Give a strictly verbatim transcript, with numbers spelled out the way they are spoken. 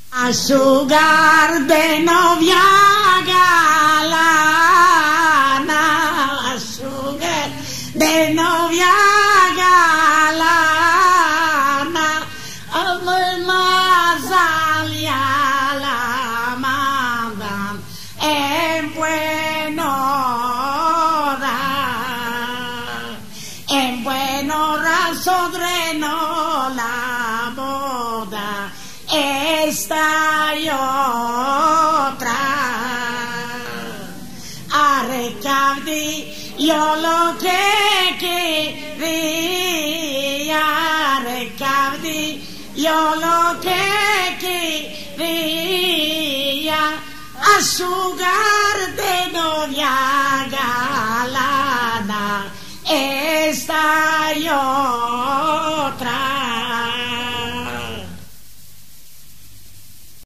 A jugar de novia galana, a jugar de novia galana, a más allá la mandan en buen hora, en buen hora sodreno la boda. Esta y otra, a recabdi yo lo que quería, a recabdi yo lo que quería, a jugar de novia.